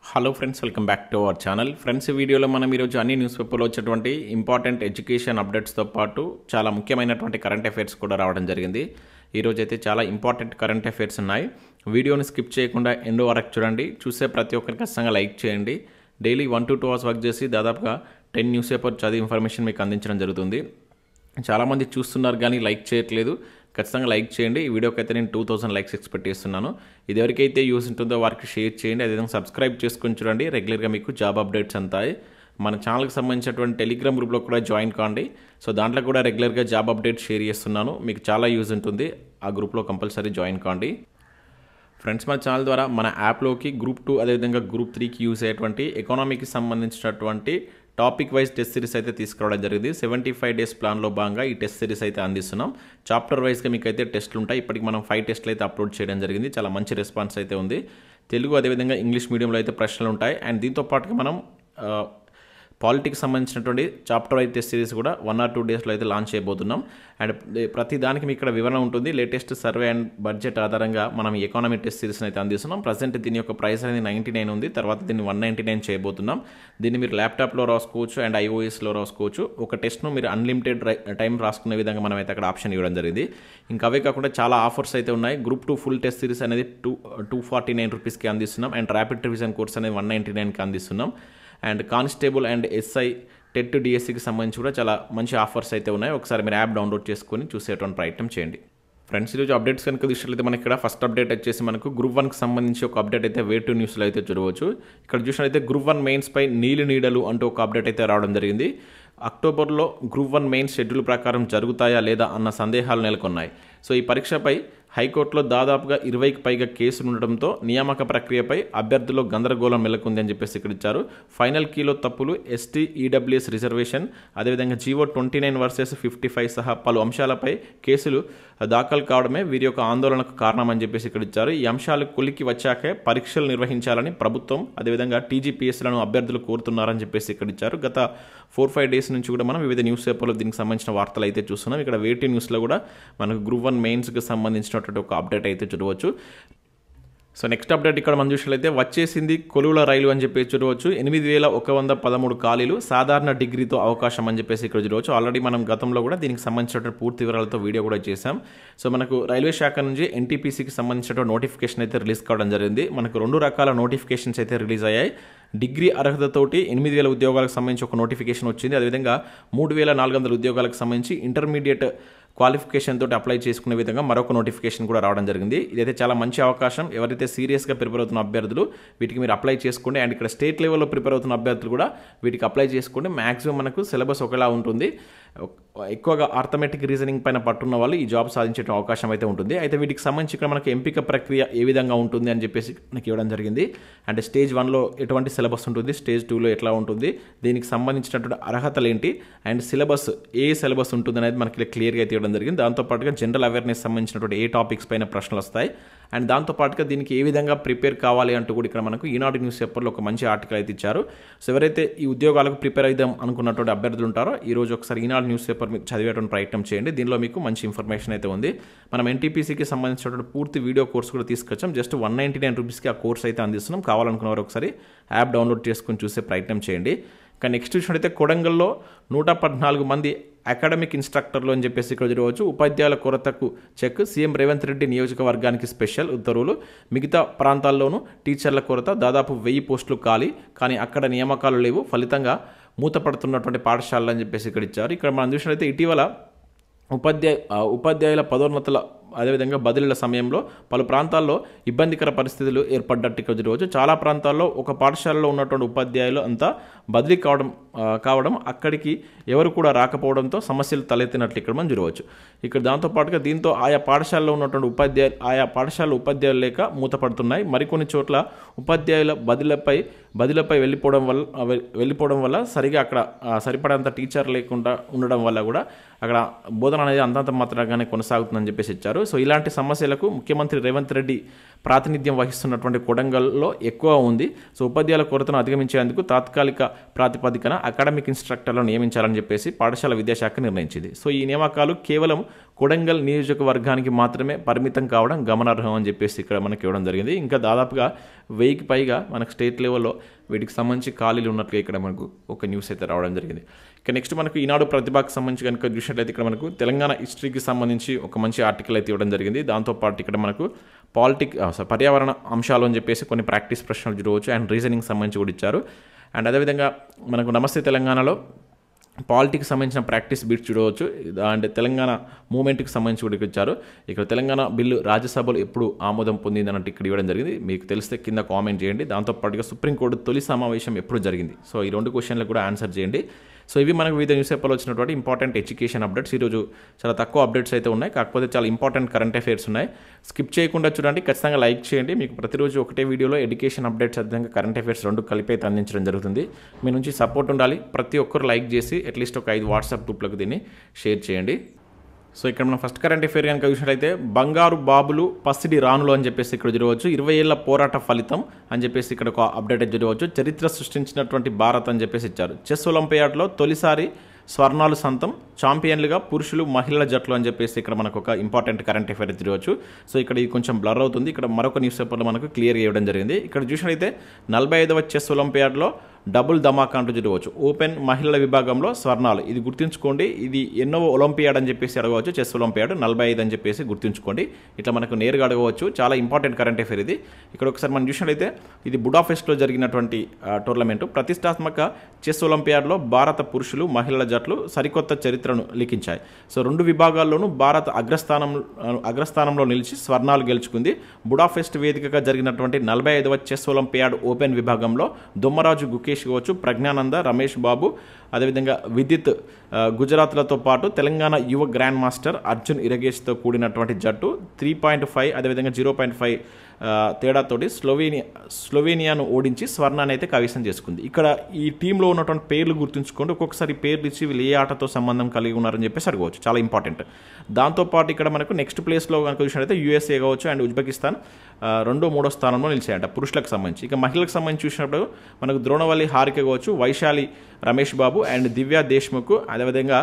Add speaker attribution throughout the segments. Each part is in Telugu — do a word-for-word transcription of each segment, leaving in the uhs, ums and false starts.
Speaker 1: Hello friends, welcome back to our channel. Friends, ఈ వీడియోలో మనం ఈరోజు అన్ని న్యూస్ పేపర్లో వచ్చేటువంటి ఇంపార్టెంట్ ఎడ్యుకేషన్ అప్డేట్స్తో పాటు చాలా ముఖ్యమైనటువంటి కరెంట్ అఫైర్స్ కూడా రావడం జరిగింది. ఈరోజు అయితే చాలా ఇంపార్టెంట్ కరెంట్ అఫైర్స్ ఉన్నాయి. వీడియోని స్కిప్ చేయకుండా ఎండ్ వరకు చూడండి. చూసే ప్రతి ఒక్కరికి ఖచ్చితంగా లైక్ చేయండి. Daily one to two hours work చేసి దాదాపుగా టెన్ న్యూస్ పేపర్ చదివి ఇన్ఫర్మేషన్ మీకు అందించడం జరుగుతుంది. చాలామంది చూస్తున్నారు కానీ లైక్ చేయట్లేదు. ఖచ్చితంగా లైక్ చేయండి. ఈ వీడియోకి అయితే నేను టూ థౌసండ్ లైక్స్ ఎక్స్పెక్ట్ చేస్తున్నాను. ఇది ఎవరికైతే యూస్ ఉంటుందో వారికి షేర్ చేయండి. అదేవిధంగా సబ్స్క్రైబ్ చేసుకొని చూడండి. రెగ్యులర్గా మీకు జాబ్ అప్డేట్స్ అంతాయి. మన ఛానల్కి సంబంధించినటువంటి టెలిగ్రామ్ గ్రూప్లో కూడా జాయిన్ కాండి. సో దాంట్లో కూడా రెగ్యులర్గా జాబ్ అప్డేట్స్ షేర్ చేస్తున్నాను. మీకు చాలా యూజ్ ఉంటుంది. ఆ గ్రూప్లో కంపల్సరీ జాయిన్ కాండి. ఫ్రెండ్స్, మన ఛానల్ ద్వారా మన యాప్లోకి గ్రూప్ టూ అదేవిధంగా గ్రూప్ త్రీకి యూజ్ అయ్యేటువంటి ఎకానమీకి సంబంధించినటువంటి టాపిక్ వైజ్ టెస్ట్ సిరీస్ అయితే తీసుకురావడం జరిగింది. సెవెంటీ ఫైవ్ డేస్ ప్లాన్లో భాగంగా ఈ టెస్ట్ సిరీస్ అయితే అందిస్తున్నాం. చాప్టర్ వైజ్గా మీకు అయితే టెస్టులు ఉంటాయి. ఇప్పటికి మనం ఫైవ్ టెస్టులు అయితే అప్లోడ్ చేయడం జరిగింది. చాలా మంచి రెస్పాన్స్ అయితే ఉంది. తెలుగు అదేవిధంగా ఇంగ్లీష్ మీడియంలో అయితే ప్రశ్నలు ఉంటాయి. అండ్ దీంతో పాటుగా మనం పాలిటిక్స్ సంబంధించినటువంటి చాప్టర్ వైజ్ టెస్ట్ సిరీస్ కూడా వన్ ఆర్ టూ డేస్లో అయితే లాంచ్ చేయబోతున్నాం. అండ్ ప్రతి దానికి మీకు ఇక్కడ వివరణ ఉంటుంది. లేటెస్ట్ సర్వే అండ్ బడ్జెట్ ఆధారంగా మనం ఎకానమీ టెస్ట్ సిరీస్ని అయితే అందిస్తున్నాం. ప్రజెంట్ దీని యొక్క ప్రైస్ అనేది నైంటీ నైన్ ఉంది. తర్వాత దీన్ని వన్ నైంటీ నైన్ చేయబోతున్నాం. దీన్ని మీరు ల్యాప్టాప్లో రాసుకోవచ్చు అండ్ ఐఓఎస్లో రాసుకోవచ్చు. ఒక టెస్ట్ను మీరు అన్లిమిటెడ్ టైం రాసుకునే విధంగా మనం అయితే అక్కడ ఆప్షన్ ఇవ్వడం జరిగింది. ఇంకా అవే కాకుండా చాలా ఆఫర్స్ అయితే ఉన్నాయి. Group two full test series అనేది టూ టూ ఫార్టీ నైన్ రూపీస్కి అందిస్తున్నాం. అండ్ ర్యాపిడ్ రివిజన్ కోర్స్ అనేది వన్ నైంటీ నైన్కి అందిస్తున్నాం. And constable and SI TET డిఎస్సికి సంబంధించి కూడా చాలా మంచి ఆఫర్స్ అయితే ఉన్నాయి. ఒకసారి మీరు యాప్ డౌన్లోడ్ చేసుకొని చూసేటువంటి ప్రయత్నం చేయండి. ఫ్రెండ్స్, ఈరోజు అప్డేట్స్ కనుక చూసినట్లయితే మనకి ఇక్కడ ఫస్ట్ అప్డేట్ వచ్చేసి మనకు గ్రూప్ వన్కి సంబంధించి ఒక అప్డేట్ అయితే వే టూ న్యూస్లో అయితే చూడవచ్చు. ఇక్కడ చూసినట్లయితే గ్రూప్ వన్ మెయిన్స్ పై నీలి నీడలు అంటూ ఒక అప్డేట్ అయితే రావడం జరిగింది. అక్టోబర్లో గ్రూప్ వన్ మెయిన్ షెడ్యూల్ ప్రకారం జరుగుతాయా లేదా అన్న సందేహాలు నెలకొన్నాయి. సో ఈ పరీక్షపై హైకోర్టులో దాదాపుగా ఇరవైకి పైగా కేసులు ఉండడంతో నియామక ప్రక్రియపై అభ్యర్థుల్లో గందరగోళం నెలకొంది అని చెప్పేసి ఇక్కడ ఇచ్చారు. ఫైనల్ కీలో తప్పులు, ఎస్టీ ఈడబ్ల్యూఎస్ రిజర్వేషన్, అదేవిధంగా GO twenty nine versus fifty five సహా పలు అంశాలపై కేసులు దాఖలు కావడమే వీరి యొక్క ఆందోళనకు కారణమని చెప్పేసి ఇక్కడ ఇచ్చారు. ఈ అంశాలు కొలికి వచ్చాకే పరీక్షలు నిర్వహించాలని ప్రభుత్వం అదేవిధంగా టీజీపీఎస్లను అభ్యర్థులు కోరుతున్నారని చెప్పేసి ఇక్కడ ఇచ్చారు. గత ఫోర్ ఫైవ్ డేస్ నుంచి కూడా మనం వివిధ న్యూస్ పేపర్లో దీనికి సంబంధించిన వార్తలు అయితే చూస్తున్నాం. ఇక్కడ వేటీ న్యూస్లో కూడా మనకు గ్రూప్ వన్ మెయిన్స్కి సంబంధించిన ఒక అప్డేట్ అయితే చూడవచ్చు. సో నెక్స్ట్ అప్డేట్ ఇక్కడ మనం చూసినట్లయితే వచ్చేసింది కొలువుల రైలు అని చెప్పేసి చూడవచ్చు. ఎనిమిది వేల ఒక వంద పదమూడు ఖాళీలు, సాధారణ డిగ్రీతో అవకాశం అని చెప్పేసి ఇక్కడ చూడవచ్చు. ఆల్రెడీ మనం గతంలో కూడా దీనికి సంబంధించిన పూర్తి వివరాలతో వీడియో కూడా చేశాం. సో మనకు రైల్వే శాఖ నుంచి ఎన్టీపీసీకి సంబంధించిన నోటిఫికేషన్ అయితే రిలీజ్ కావడం జరిగింది. మనకు రెండు రకాల నోటిఫికేషన్స్ అయితే రిలీజ్ అయ్యాయి. డిగ్రీ అర్హతతోటి ఎనిమిది వేల ఉద్యోగాలకు సంబంధించి ఒక నోటిఫికేషన్ వచ్చింది. అదేవిధంగా మూడు వేల నాలుగు వందల ఉద్యోగాలకు సంబంధించి ఇంటర్మీడియట్ క్వాలిఫికేషన్ తోటి అప్లై చేసుకునే విధంగా మరొక నోటిఫికేషన్ కూడా రావడం జరిగింది. ఇదైతే చాలా మంచి అవకాశం. ఎవరైతే సీరియస్గా ప్రిపేర్ అవుతున్న అభ్యర్థులు వీటికి మీరు అప్లై చేసుకోండి. అండ్ ఇక్కడ స్టేట్ లెవెల్లో ప్రిపేర్ అవుతున్న అభ్యర్థులు కూడా వీటికి అప్లై చేసుకోండి. మ్యాక్సిమం మనకు సిలబస్ ఒకలా ఉంటుంది. ఎక్కువగా ఆర్థమెటిక్ రీజనింగ్ పైన పట్టున్న వాళ్ళు ఈ జాబ్ సాధించే అవకాశం అయితే ఉంటుంది. అయితే వీటికి సంబంధించి ఇక్కడ మనకు ఎంపిక ప్రక్రియ ఏ విధంగా ఉంటుంది అని చెప్పేసి మనకి ఇవ్వడం జరిగింది. అంటే స్టేజ్ వన్లో ఎటువంటి సిలబస్ ఉంటుంది, స్టేజ్ టూలో ఎట్లా ఉంటుంది, దీనికి సంబంధించినటువంటి అర్హతలు ఏంటి, అండ్ సిలబస్ ఏ సిలబస్ ఉంటుంది అనేది మనకి క్లియర్గా అయితే ఇవ్వడం జరిగింది. దాంతోపాటుగా జనరల్ అవేర్నెస్ సంబంధించినటువంటి ఏ టాపిక్స్ పైన ప్రశ్నలు వస్తాయి, అండ్ దాంతోపాటుగా దీనికి ఏ విధంగా ప్రిపేర్ కావాలి అంటూ కూడా ఇక్కడ మనకు ఈనాడు న్యూస్ పేపర్లో ఒక మంచి ఆర్టికల్ అయితే ఇచ్చారు. సో ఎవరైతే ఈ ఉద్యోగాలకు ప్రిపేర్ అయిద్దాం అనుకున్నటువంటి అభ్యర్థులు ఉంటారో ఈ రోజు ఒకసారి ఈనాడు న్యూస్ పేపర్ మీకు చదివేటువంటి ప్రయత్నం చేయండి. దీనిలో మీకు మంచి ఇన్ఫర్మేషన్ అయితే ఉంది. మనం ఎన్టీపీసీకి సంబంధించినటువంటి పూర్తి వీడియో కోర్స్ కూడా తీసుకొచ్చాం. జస్ట్ వన్ నైంటీ నైన్ రూపీస్కి ఆ కోర్స్ అయితే అందిస్తున్నాం. కావాలనుకున్న వారు ఒకసారి యాప్ డౌన్లోడ్ చేసుకొని చూసే ప్రయత్నం చేయండి. ఇక నెక్స్ట్ చూసినట్టయితే కొడంగల్లో నూట పద్నాలుగు మంది అకాడమిక్ ఇన్స్ట్రక్టర్లు అని చెప్పేసి ఇక్కడ చూడవచ్చు. ఉపాధ్యాయుల కొరతకు చెక్, సీఎం రేవంత్ రెడ్డి నియోజకవర్గానికి స్పెషల్ ఉత్తర్వులు. మిగతా ప్రాంతాల్లోనూ టీచర్ల కొరత, దాదాపు వెయ్యి పోస్టులు ఖాళీ, కానీ అక్కడ నియామకాలు లేవు, ఫలితంగా మూతపడుతున్నటువంటి పాఠశాలలు అని చెప్పేసి ఇక్కడ ఇచ్చారు. ఇక్కడ మనం చూసినట్లయితే ఇటీవల ఉపాధ్యాయ ఉపాధ్యాయుల పదోన్నతుల అదేవిధంగా బదిలీల సమయంలో పలు ప్రాంతాల్లో ఇబ్బందికర పరిస్థితులు ఏర్పడ్డట్టు ఇక్కడ చూడవచ్చు. చాలా ప్రాంతాల్లో ఒక పాఠశాలలో ఉన్నటువంటి ఉపాధ్యాయులు అంతా బదిలీ కావడం కావడం అక్కడికి ఎవరు కూడా రాకపోవడంతో సమస్యలు తలెత్తినట్లు ఇక్కడ మనం చూడవచ్చు. ఇక్కడ దాంతోపాటుగా దీంతో ఆయా పాఠశాలలో ఉన్నటువంటి ఉపాధ్యాయులు ఆయా పాఠశాల ఉపాధ్యాయులు లేక మూతపడుతున్నాయి. మరికొన్ని చోట్ల ఉపాధ్యాయుల బదిలీపై బదిలీపై వెళ్ళిపోవడం వల్ల వెళ్ళిపోవడం వల్ల సరిగా అక్కడ సరిపడంత టీచర్ లేకుండా ఉండడం వల్ల కూడా అక్కడ బోధన అనేది అంతంత మాత్రంగానే కొనసాగుతుందని చెప్పేసి ఇచ్చారు. సో ఇలాంటి సమస్యలకు ముఖ్యమంత్రి రేవంత్ రెడ్డి ప్రాతినిధ్యం వహిస్తున్నటువంటి కొడంగల్లో ఎక్కువ ఉంది. సో ఉపాధ్యాయుల కొరతను అధిగమించేందుకు తాత్కాలిక ప్రాతిపదికన అకాడమిక్ ఇన్స్ట్రక్టర్లను నియమించాలని చెప్పేసి పాఠశాల విద్యాశాఖ నిర్ణయించింది. సో ఈ నియామకాలు కేవలం కొడంగల్ నియోజకవర్గానికి మాత్రమే పరిమితం కావడం గమనార్హం అని చెప్పేసి ఇక్కడ మనకి ఇవ్వడం జరిగింది. ఇంకా దాదాపుగా వెయ్యికి పైగా మనకు స్టేట్ లెవెల్లో వీటికి సంబంధించి ఖాళీలు ఉన్నట్లుగా ఇక్కడ మనకు ఒక న్యూస్ అయితే రావడం జరిగింది. ఇక నెక్స్ట్ మనకు ఈనాడు ప్రతిభకు సంబంధించి కనుక చూసినట్లయితే ఇక్కడ మనకు తెలంగాణ హిస్టరీకి సంబంధించి ఒక మంచి ఆర్టికల్ అయితే ఇవ్వడం జరిగింది. దాంతోపాటు ఇక్కడ మనకు పాలిటిక్ పర్యావరణ అంశాలు అని చెప్పేసి కొన్ని ప్రాక్టీస్ ప్రశ్నలు చూడవచ్చు అండ్ రీజనింగ్ సంబంధించి కూడా ఇచ్చారు. అండ్ అదేవిధంగా మనకు నమస్తే తెలంగాణలో పాలిటిక్స్ సంబంధించిన ప్రాక్టీస్ బీట్స్ చూడవచ్చు. అండ్ తెలంగాణ మూమెంట్కి సంబంధించి కూడా ఇచ్చారు. ఇక్కడ తెలంగాణ బిల్లు రాజ్యసభలో ఎప్పుడు ఆమోదం పొందింది అన్నట్టు ఇక్కడ ఇవ్వడం జరిగింది. మీకు తెలిస్తే కింద కామెంట్ చేయండి. దాంతోపాటుగా సుప్రీంకోర్టు తొలి సమావేశం ఎప్పుడు జరిగింది, సో ఈ రెండు క్వశ్చన్లకు కూడా ఆన్సర్ చేయండి. సో ఇవి మనకు వివిధ న్యూస్ పేపర్లో వచ్చినటువంటి ఇంపార్టెంట్ ఎడ్యుకేషన్ అప్డేట్స్. ఈరోజు చాలా తక్కువ అప్డేట్స్ అయితే ఉన్నాయి, కాకపోతే చాలా ఇంపార్టెంట్ కరెంట్ అఫైర్స్ ఉన్నాయి. స్కిప్ చేయకుండా చూడండి, ఖచ్చితంగా లైక్ చేయండి. మీకు ప్రతిరోజు ఒకటే వీడియోలో ఎడ్యుకేషన్ అప్డేట్స్ అదేవిధంగా కరెంట్ అఫైర్స్ రెండు కలిపి అయితే అందించడం జరుగుతుంది. మీ నుంచి సపోర్ట్ ఉండాలి. ప్రతి ఒక్కరు లైక్ చేసి అట్లీస్ట్ ఒక ఐదు వాట్సాప్ గ్రూప్లకు దీన్ని షేర్ చేయండి. సో ఇక్కడ మనం ఫస్ట్ కరెంట్ అఫైర్ కనుక చూసినట్లయితే బంగారు బాబులు పసిడి రానులు అని చెప్పేసి ఇక్కడ చూడవచ్చు. ఇరవై ఏళ్ల పోరాట ఫలితం అని చెప్పేసి ఇక్కడ ఒక అప్డేట్ చూడవచ్చు. చరిత్ర సృష్టించినటువంటి భారత్ అని చెప్పేసి ఇచ్చారు. చెస్ ఒలింపియాడ్లో తొలిసారి స్వర్ణాలు సొంతం, ఛాంపియన్లుగా పురుషులు మహిళల జట్లు అని చెప్పేసి ఇక్కడ మనకు ఒక ఇంపార్టెంట్ కరెంట్ అఫైర్ చూడవచ్చు. సో ఇక్కడ ఇది కొంచెం బ్లర్ అవుతుంది. ఇక్కడ మరొక న్యూస్ పేపర్లో మనకు క్లియర్ చేయడం జరిగింది. ఇక్కడ చూసినట్లయితే నలభై ఐదవ చెస్ ఒలింపియాడ్లో డబుల్ ధమాకా అంటూ చూడవచ్చు. ఓపెన్ మహిళల విభాగంలో స్వర్ణాలు, ఇది గుర్తుంచుకోండి. ఇది ఎన్నో ఒలింపియాడ్ అని చెప్పేసి అడగవచ్చు. చెస్ ఒలింపియాడ్ నలభై ఐదు అని చెప్పేసి గుర్తుంచుకోండి. ఇట్లా మనకు నేరుగా అడగవచ్చు. చాలా ఇంపార్టెంట్ కరెంట్ అఫైర్ ఇది. ఇక్కడ ఒకసారి మనం చూసినట్లయితే ఇది బుడాపెస్ట్లో జరిగినటువంటి టోర్నమెంటు. ప్రతిష్టాత్మక చెస్ ఒలింపియాడ్లో భారత పురుషులు మహిళల జట్లు సరికొత్త చరిత్రను లిఖించాయి. సో రెండు విభాగాల్లోనూ భారత్ అగ్రస్థానం అగ్రస్థానంలో నిలిచి స్వర్ణాలు గెలుచుకుంది. బుడాపెస్ట్ వేదికగా జరిగినటువంటి నలభై ఐదవ చెస్ ఒలింపియాడ్ ఓపెన్ విభాగంలో దొమ్మరాజు గుకేష్ కావచ్చు, ప్రజ్ఞానంద, రమేష్ బాబు, అదేవిధంగా విద్యుత్ గుజరాత్లతో పాటు తెలంగాణ యువ గ్రాండ్ మాస్టర్ అర్జున్ ఇరగేష్తో కూడినటువంటి జట్టు త్రీ పాయింట్ ఫైవ్ అదేవిధంగా జీరో పాయింట్ ఫైవ్ తేడాతోటి స్లోవేనియా స్లోవేనియాను ఓడించి స్వర్ణాన్ని అయితే కైవసం చేసుకుంది. ఇక్కడ ఈ టీంలో ఉన్నటువంటి పేర్లు గుర్తుంచుకోండి. ఒక్కొక్కసారి పేర్లు ఇచ్చి వీళ్ళు ఏ ఆటతో సంబంధం కలిగి ఉన్నారని చెప్పేసి అడగవచ్చు. చాలా ఇంపార్టెంట్. దాంతోపాటు ఇక్కడ మనకు నెక్స్ట్ ప్లేస్లో కనుక చూసినట్లయితే యూఎస్ఏ కావచ్చు అండ్ ఉజ్బెకిస్తాన్ రెండో మూడో స్థానంలో నిలిచాయంట పురుషులకు సంబంధించి. ఇక మహిళలకు సంబంధించి చూసినప్పుడు మనకు ద్రోణవల్లి హారిక కావచ్చు, వైశాలి రమేష్ బాబు అండ్ దివ్యా దేశ్ముఖ్, అదేవిధంగా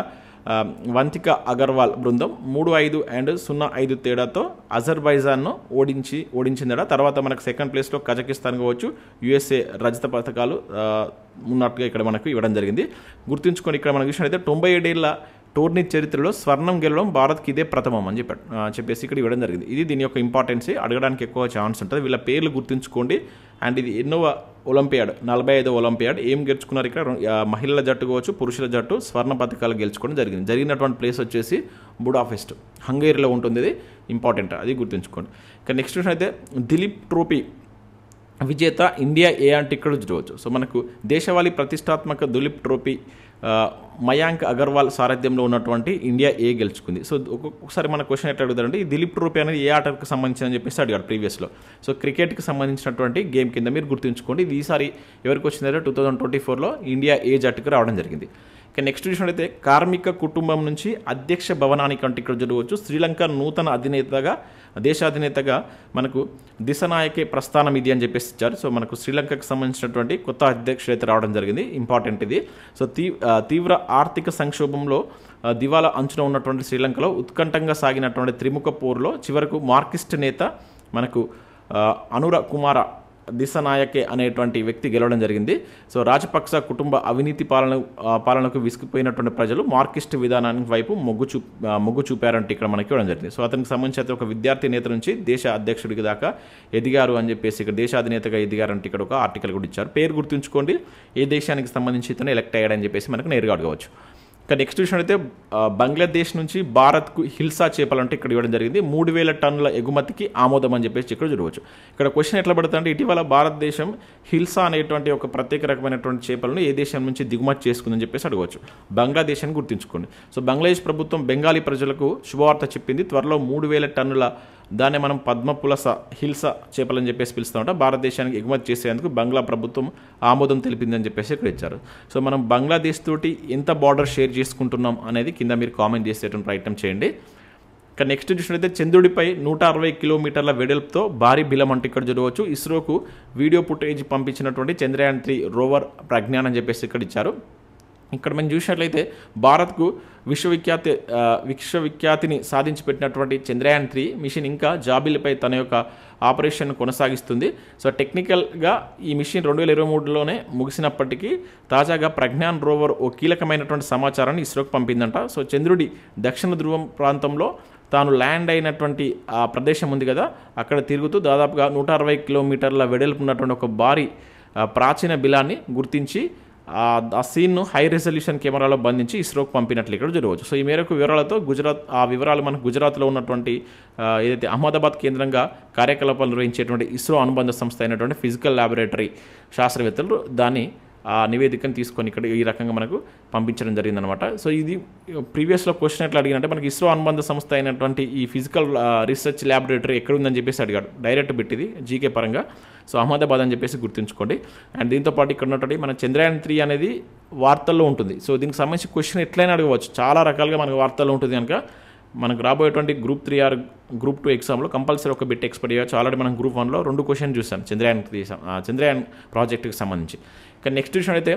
Speaker 1: వంతిక అగర్వాల్ బృందం మూడు ఐదు అండ్ సున్నా ఐదు తేడాతో అజర్బైజాన్ను ఓడించి ఓడించిందట. తర్వాత మనకు సెకండ్ ప్లేస్లో కజకిస్తాన్ కావచ్చు, యూఎస్ఏ రజత పథకాలు ఉన్నట్టుగా ఇక్కడ మనకు ఇవ్వడం జరిగింది. గుర్తుంచుకొని ఇక్కడ మనకు చూసినట్లయితే తొంభై ఏడేళ్ల టోర్నీ చరిత్రలో స్వర్ణం గెలవడం భారత్కి ఇదే ప్రథమం అని చెప్పాడు చెప్పేసి ఇక్కడ ఇవ్వడం జరిగింది. ఇది దీని యొక్క ఇంపార్టెన్స్, అడగడానికి ఎక్కువ ఛాన్స్ ఉంటుంది. వీళ్ళ పేర్లు గుర్తుంచుకోండి. అండ్ ఇది ఎన్నో ఒలింపియాడ్, నలభై ఐదో ఒలింపియాడ్ ఏం గెలుచుకున్నారు ఇక్కడ మహిళల జట్టు కావచ్చు, పురుషుల జట్టు స్వర్ణ పథకాలు గెలుచుకోవడం జరిగింది. జరిగినటువంటి ప్లేస్ వచ్చేసి బుడాపెస్ట్, హంగేరీలో ఉంటుంది. ఇది ఇంపార్టెంట్, అది గుర్తుంచుకోండి. ఇక నెక్స్ట్ అయితే దిలీప్ ట్రోఫీ విజేత ఇండియా ఏ అంటే ఇక్కడ చూడవచ్చు. సో మనకు దేశవాళీ ప్రతిష్టాత్మక దిలీప్ ట్రోఫీ మయాంక్ అగర్వాల్ సారథ్యంలో ఉన్నటువంటి ఇండియా ఏ గెలుచుకుంది. సో ఒక్కొక్కసారి మన క్వశ్చన్ ఎట్లా అడుగుతారంటే ఈ దిలీప్ ట్రోఫీ అనేది ఏ ఆటకు సంబంధించి అని చెప్పేసి అడిగాడు ప్రీవియస్లో. సో క్రికెట్కి సంబంధించినటువంటి గేమ్ కింద మీరు గుర్తుంచుకోండి. ఇది ఈసారి ఎవరికి వచ్చిందంటే టూ థౌజండ్ ట్వంటీ ఫోర్లో ఇండియా ఏ జట్టుకు రావడం జరిగింది. ఇక నెక్స్ట్ చూసినట్లయితే కార్మిక కుటుంబం నుంచి అధ్యక్ష భవనానికి అంటే ఇక్కడ చూడవచ్చు. శ్రీలంక నూతన అధినేతగా దేశాధినేతగా మనకు దిశనాయకే ప్రస్థానం ఇది అని చెప్పేసి ఇచ్చారు. సో మనకు శ్రీలంకకు సంబంధించినటువంటి కొత్త అధ్యక్షుడు అయితే రావడం జరిగింది. ఇంపార్టెంట్ ఇది. సో తీ తీవ్ర ఆర్థిక సంక్షోభంలో దివాలా అంచున ఉన్నటువంటి శ్రీలంకలో ఉత్కంఠంగా సాగినటువంటి త్రిముఖ పోరులో చివరకు మార్కిస్ట్ నేత మనకు అనుర కుమార దిశనాయకే అనేటువంటి వ్యక్తి గెలవడం జరిగింది. సో రాజపక్స కుటుంబ అవినీతి పాలన పాలనకు విసిగిపోయినటువంటి ప్రజలు మార్కిస్ట్ విధానానికి వైపు మొగ్గు చూ మొగ్గు చూపారంటే ఇక్కడ మనకి ఇవ్వడం జరిగింది. సో అతనికి సంబంధించి అయితే ఒక విద్యార్థి నేత నుంచి దేశ అధ్యక్షుడికి దాకా ఎదిగారు అని చెప్పేసి ఇక్కడ దేశాధినేతగా ఎదిగారంటే ఇక్కడ ఒక ఆర్టికల్ కూడా ఇచ్చారు. పేరు గుర్తుంచుకోండి. ఏ దేశానికి సంబంధించి ఇతను ఎలక్ట్ అయ్యాడని చెప్పేసి మనకు నేరుగా అడగవచ్చు. ఇక నెక్స్ట్ విషయం అయితే బంగ్లాదేశ్ నుంచి భారత్కు హిల్సా చేపలంటే ఇక్కడ ఇవ్వడం జరిగింది. మూడు వేల టన్నుల ఎగుమతికి ఆమోదం అని చెప్పేసి ఇక్కడ చూడవచ్చు. ఇక్కడ క్వశ్చన్ ఎట్లా పడుతుందంటే ఇటీవల భారతదేశం హిల్సా అనేటువంటి ఒక ప్రత్యేక రకమైనటువంటి చేపలను ఏ దేశం నుంచి దిగుమతి చేసుకుందని చెప్పేసి అడగవచ్చు. బంగ్లాదేశ్ అని గుర్తుంచుకోండి. సో బంగ్లాదేశ్ ప్రభుత్వం బెంగాలీ ప్రజలకు శుభవార్త చెప్పింది. త్వరలో మూడు వేల టన్నుల దాన్ని మనం పద్మపులస హిల్సా చేపలని చెప్పేసి పిలుస్తామంట. భారతదేశానికి ఎగుమతి చేసేందుకు బంగ్లా ప్రభుత్వం ఆమోదం తెలిపిందని చెప్పేసి ఇక్కడ ఇచ్చారు. సో మనం బంగ్లాదేశ్ తోటి ఎంత బార్డర్ షేర్ చేసుకుంటున్నాం అనేది కింద మీరు కామెంట్ చేసేటువంటి ప్రయత్నం చేయండి. ఇక నెక్స్ట్ చూసినట్లయితే చంద్రుడిపై నూట అరవై కిలోమీటర్ల వెడల్పుతో భారీ బిలం అంటే ఇక్కడ చూడవచ్చు. ఇస్రోకు వీడియో ఫుటేజ్ పంపించినటువంటి చంద్రయాన్ త్రీ రోవర్ ప్రజ్ఞాన్ అని చెప్పేసి ఇక్కడ ఇచ్చారు. ఇక్కడ మనం చూసినట్లయితే భారత్కు విశ్వవిఖ్యాతి విశ్వవిఖ్యాతిని సాధించి పెట్టినటువంటి చంద్రయాన్ త్రీ మిషన్ ఇంకా జాబిలిపై తన యొక్క ఆపరేషన్ కొనసాగిస్తుంది. సో టెక్నికల్గా ఈ మిషన్ రెండు వేల ఇరవై మూడులోనే ముగిసినప్పటికీ తాజాగా ప్రజ్ఞాన్ రోవర్ ఓ కీలకమైనటువంటి సమాచారాన్ని ఇస్రోకి పంపిందంట. సో చంద్రుడి దక్షిణ ధ్రువం ప్రాంతంలో తాను ల్యాండ్ అయినటువంటి ఆ ప్రదేశం ఉంది కదా, అక్కడ తిరుగుతూ దాదాపుగా నూట అరవై కిలోమీటర్ల వెడల్పు ఉన్నటువంటి ఒక భారీ ప్రాచీన బిలాన్ని గుర్తించి ఆ సీన్ను హై రెజల్యూషన్ కెమెరాలో బంధించి ఇస్రోకి పంపినట్లు ఇక్కడ చూడవచ్చు. సో ఈ మేరకు వివరాలతో గుజరాత్ ఆ వివరాలు మనకు గుజరాత్లో ఉన్నటువంటి ఏదైతే అహ్మదాబాద్ కేంద్రంగా కార్యకలాపాలు నిర్వహించేటువంటి ఇస్రో అనుబంధ సంస్థ అయినటువంటి ఫిజికల్ ల్యాబొరేటరీ శాస్త్రవేత్తలు దాన్ని ఆ నివేదికను తీసుకొని ఇక్కడ ఈ రకంగా మనకు పంపించడం జరిగిందనమాట. సో ఇది ప్రీవియస్లో క్వశ్చన్ ఎట్లా అడిగినంటే మనకి ఇస్రో అనుబంధ సంస్థ అయినటువంటి ఈ ఫిజికల్ రీసెర్చ్ ల్యాబొరేటరీ ఎక్కడుందని చెప్పేసి అడిగాడు, డైరెక్ట్ పెట్టింది జీకే పరంగా. సో అహ్మదాబాద్ అని చెప్పేసి గుర్తుంచుకోండి. అండ్ దీంతోపాటు ఇక్కడ ఉన్నటువంటి మన చంద్రయాన్ త్రీ అనేది వార్తల్లో ఉంటుంది. సో దీనికి సంబంధించి క్వశ్చన్ ఎట్లయినా అడగవచ్చు, చాలా రకాలుగా మనకు వార్తల్లో ఉంటుంది కనుక మనకు రాబోయేటువంటి group three or group two ఎగ్జామ్లో కంపల్సరీ ఒక బిట్ ఎక్స్పెక్ట్ చేయవచ్చు. ఆల్రెడీ మనం గ్రూప్ వన్లో రెండు క్వశ్చన్ చూసాం చంద్రయాన్ త్రీ చంద్రయాన్ ప్రాజెక్టుకి సంబంధించి. ఇక నెక్స్ట్ విషయం అయితే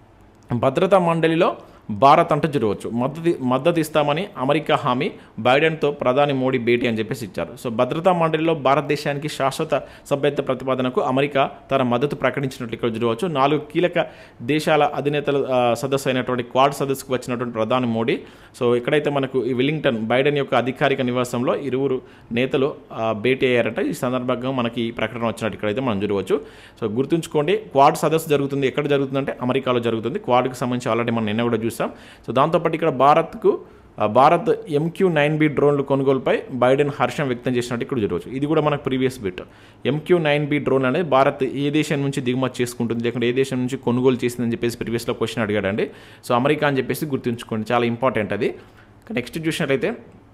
Speaker 1: భద్రతా మండలిలో భారత్ అంటే చూడవచ్చు మద్దతు మద్దతు ఇస్తామని అమెరికా హామీ, బైడెన్తో ప్రధాని మోడీ భేటీ అని చెప్పేసి ఇచ్చారు. సో భద్రతా మండలిలో భారతదేశానికి శాశ్వత సభ్యత్వ ప్రతిపాదనకు అమెరికా తన మద్దతు ప్రకటించినట్లు ఇక్కడ చూడవచ్చు. నాలుగు కీలక దేశాల అధినేతల సదస్సు అయినటువంటి క్వాడ్ సదస్సుకు వచ్చినటువంటి ప్రధాని మోడీ. సో ఎక్కడైతే మనకు ఈ విల్లింగ్టన్ బైడెన్ యొక్క అధికారిక నివాసంలో ఇరువురు నేతలు భేటీ అయ్యారట. ఈ సందర్భంగా మనకి ఈ ప్రకటన వచ్చినట్టు ఇక్కడైతే మనం చూడవచ్చు. సో గుర్తుంచుకోండి, క్వాడ్ సదస్సు జరుగుతుంది ఎక్కడ జరుగుతుందంటే అమెరికాలో జరుగుతుంది. క్వాడ్కి సంబంధించి ఆల్రెడీ మనం నిన్న కూడా చూసాం. సో దాంతోపాటు ఇక్కడ భారత్కు భారత్ ఎంక్యూ నైన్ బి డ్రోన్లు కొనుగోలుపై బైడెన్ హర్షం వ్యక్తం చేసినట్టు ఇక్కడ చూడవచ్చు. ఇది కూడా మనకు previous bit. MQ nine B drone అనేది భారత్ ఏ దేశం నుంచి దిగుమతి చేసుకుంటుంది లేకుంటే ఏ దేశం నుంచి కొనుగోలు చేసిందని చెప్పేసి ప్రీవియస్లో క్వశ్చన్ అడిగాడండి. సో అమెరికా అని చెప్పేసి గుర్తుంచుకోండి, చాలా ఇంపార్టెంట్ అది. నెక్స్ట్ చూసినట్లయితే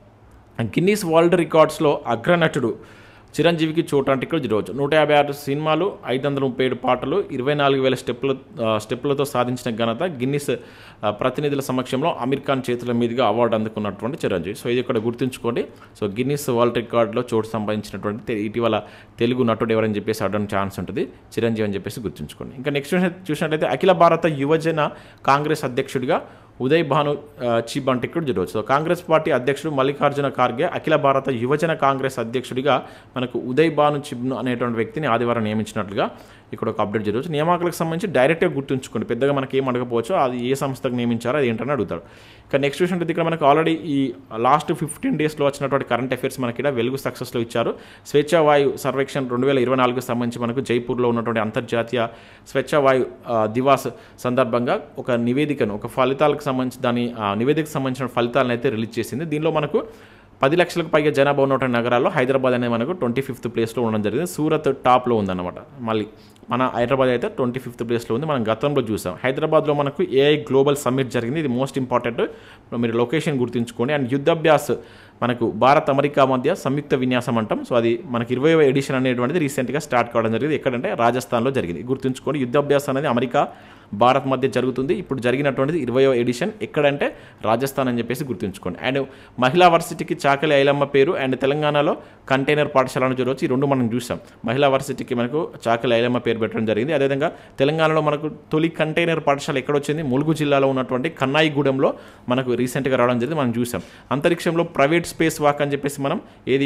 Speaker 1: గిన్నీస్ వరల్డ్ రికార్డ్స్లో అగ్రనటుడు చిరంజీవికి చోటు అంటే ఇక్కడ చూడవచ్చు. నూట యాభై ఆరు సినిమాలు, ఐదు వందల ముప్పై ఏడు పాటలు, ఇరవై నాలుగు వేల స్టెప్ల స్టెప్లతో సాధించిన ఘనత గిన్నిస్ ప్రతినిధుల సమక్షంలో అమీర్ ఖాన్ చేతుల మీదుగా అవార్డు అందుకున్నటువంటి చిరంజీవి. సో ఇది ఇక్కడ గుర్తుంచుకోండి. సో గిన్నిస్ వరల్డ్ రికార్డులో చోటు సంపాదించినటువంటి ఇటీవల తెలుగు నటుడు ఎవరని చెప్పేసి అడగడానికి ఛాన్స్ ఉంటుంది, చిరంజీవి అని చెప్పేసి గుర్తుంచుకోండి. ఇంకా నెక్స్ట్ చూసినట్లయితే అఖిల భారత యువజన కాంగ్రెస్ అధ్యక్షుడిగా ఉదయ్ భాను చిబ్ అంటే ఇక్కడ చూడవచ్చు. సో కాంగ్రెస్ పార్టీ అధ్యక్షుడు మల్లికార్జున ఖార్గే అఖిల భారత యువజన కాంగ్రెస్ అధ్యక్షుడిగా మనకు ఉదయ్ భాను చిబ్ను అనేటువంటి వ్యక్తిని ఆదివారం నియమించినట్లుగా ఇక్కడ ఒక అప్డేట్ జరగవచ్చు. నియామకాలకు సంబంధించి డైరెక్ట్గా గుర్తుంచుకోండి, పెద్దగా మనకి ఏం అడగపోవచ్చు, అది ఏ సంస్థకు నియమించారో అది ఏంటని అడుగుతాడు. ఇక నెక్స్ట్ విషయం ఇక్కడ మనకు ఆల్రెడీ ఈ లాస్ట్ ఫిఫ్టీన్ డేస్లో వచ్చినటువంటి కరెంట్ అఫైర్స్ మనకి ఇక్కడ వెలుగు సక్సెస్లో ఇచ్చారు. స్వేచ్ఛావాయు సర్వేక్షణ రెండు వేల ఇరవై నాలుగుకి సంబంధించి మనకు జైపూర్లో ఉన్నటువంటి అంతర్జాతీయ స్వేచ్ఛావాయు దివాస్ సందర్భంగా ఒక నివేదికను, ఒక ఫలితాలకు సంబంధించి దాని నివేదికకు సంబంధించిన ఫలితాలను అయితే రిలీజ్ చేసింది. దీనిలో మనకు పది లక్షలకు పైగా జనాభా ఉన్నటువంటి నగరాల్లో హైదరాబాద్ అనేది మనకు ట్వంటీ ఫిఫ్త్ ప్లేస్లో ఉండడం జరిగింది. సూరత్ టాప్లో ఉందన్నమాట. మళ్ళీ మన హైదరాబాద్ అయితే ట్వంటీ ఫిఫ్త్ ప్లేస్లో ఉంది. మనం గతంలో చూసాం హైదరాబాద్లో మనకు ఏఐ గ్లోబల్ సమ్మిట్ జరిగింది. ఇది మోస్ట్ ఇంపార్టెంట్, మీరు లొకేషన్ గుర్తుంచుకోండి. అండ్ యుద్ధాభ్యాస్ మనకు భారత్ అమెరికా మధ్య సంయుక్త విన్యాసం అంటాం. సో అది మనకి ఇరవై ఎడిషన్ అనేటువంటిది రీసెంట్గా స్టార్ట్ కావడం జరిగింది. ఎక్కడంటే రాజస్థాన్లో జరిగింది. గుర్తుంచుకోండి, యుద్ధాభ్యాస్ అనేది అమెరికా భారత్ మధ్య జరుగుతుంది. ఇప్పుడు జరిగినటువంటిది ఇరవయో ఎడిషన్ ఎక్కడంటే రాజస్థాన్ అని చెప్పేసి గుర్తుంచుకోండి. అండ్ మహిళా వర్సిటీకి చాకలి ఐలమ్మ పేరు అండ్ తెలంగాణలో కంటైనర్ పాఠశాలను చూడవచ్చు. ఈ రెండు మనం చూసాం. మహిళా వర్సిటీకి మనకు చాకలి ఐలమ్మ పేరు పెట్టడం జరిగింది. అదేవిధంగా తెలంగాణలో మనకు తొలి కంటైనర్ పాఠశాల ఎక్కడ వచ్చింది, ములుగు జిల్లాలో ఉన్నటువంటి కన్నాయిగూడెంలో మనకు రీసెంట్గా రావడం జరిగింది, మనం చూసాం. అంతరిక్షంలో ప్రైవేట్ స్పేస్ వాక్ అని చెప్పేసి మనం ఏది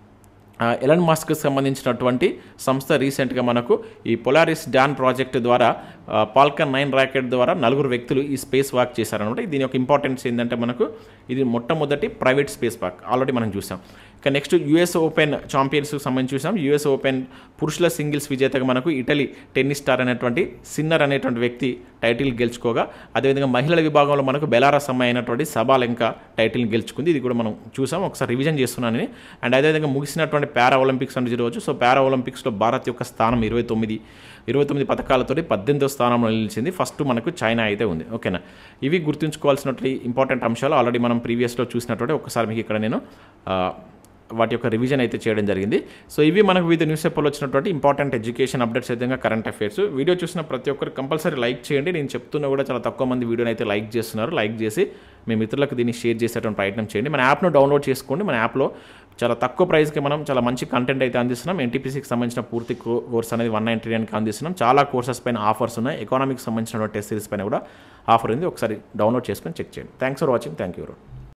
Speaker 1: ఎలన్ మస్క్కి సంబంధించినటువంటి సంస్థ రీసెంట్గా మనకు ఈ పొలారిస్ డాన్ ప్రాజెక్ట్ ద్వారా పాల్కన్ నైన్ రాకెట్ ద్వారా నలుగురు వ్యక్తులు ఈ స్పేస్ వాక్ చేశారనమాట. దీని యొక్క ఇంపార్టెన్స్ ఏంటంటే మనకు ఇది మొట్టమొదటి ప్రైవేట్ స్పేస్ వాక్, ఆల్రెడీ మనం చూసాం. ఇక నెక్స్ట్ యూఎస్ ఓపెన్ ఛాంపియన్స్కి సంబంధించి చూసాం. యూఎస్ ఓపెన్ పురుషుల సింగిల్స్ విజేతగా మనకు ఇటలీ టెన్నిస్ స్టార్ అనేటువంటి సిన్నర్ అనేటువంటి వ్యక్తి టైటిల్ గెలుచుకోగా, అదేవిధంగా మహిళల విభాగంలో మనకు బెలారస్ అమ్మాయి అయినటువంటి సబాలెంకా టైటిల్ గెలుచుకుంది. ఇది కూడా మనం చూసాం, ఒకసారి రివిజన్ చేస్తున్నానని. అండ్ అదేవిధంగా ముగిసినటువంటి పారా ఒలింపిక్స్ అని చూడవచ్చు. సో పారా ఒలింపిక్స్లో భారత్ యొక్క స్థానం ఇరవై తొమ్మిది ఇరవై తొమ్మిది పథకాలతోటి పద్దెనిమిదో స్థానంలో నిలిచింది. ఫస్ట్ మనకు చైనా అయితే ఉంది. ఓకేనా, ఇవి గుర్తుంచుకోవాల్సినటువంటి ఇంపార్టెంట్ అంశాలు ఆల్రెడీ మనం ప్రీవియస్లో చూసినటువంటి ఒకసారి మీకు ఇక్కడ నేను వాటి యొక్క రివిజన్ అయితే చేయడం జరిగింది. సో ఇవి మనకు వివిధ న్యూస్ పేపర్లో వచ్చినటువంటి ఇంపార్టెంట్ ఎడ్యుకేషన్ అప్డేట్స్ అయితే కరెంట్ అఫైర్స్. వీడియో చూసిన ప్రతి ఒక్కరు కంపల్సరీ లైక్ చేయండి. నేను చెప్తున్నా కూడా చాలా తక్కువ మంది వీడియోని అయితే లైక్ చేస్తున్నారు. లైక్ చేసి మీ మిత్రులకు దీన్ని షేర్ చేసేటువంటి ప్రయత్నం చేయండి. మన యాప్ను డౌన్లోడ్ చేసుకోండి. మన యాప్లో చాలా తక్కువ ప్రైస్కి మనం చాలా మంచి కంటెంట్ అయితే అందిస్తున్నాం. ఎన్టీపీసీకి సంబంధించిన పూర్తి కోర్స్ అనేది వన్ నైంటీ నైన్కి అందిస్తున్నాం. చాలా కోర్సెస్ పైన ఆఫర్స్ ఉన్నాయి. ఎకనామిక్స్ సంబంధించిన టెస్ట్ సిరీస్ పైన కూడా ఆఫర్ ఉంది. ఒకసారి డౌన్లోడ్ చేసుకొని చెక్ చేయండి. Thanks for watching. Thank you.